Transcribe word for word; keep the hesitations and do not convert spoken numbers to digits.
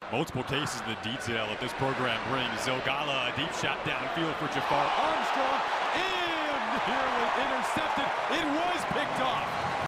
Multiple cases in the detail that this program brings. Zogala, a deep shot downfield for Jafar Armstrong, and nearly intercepted. It was picked off.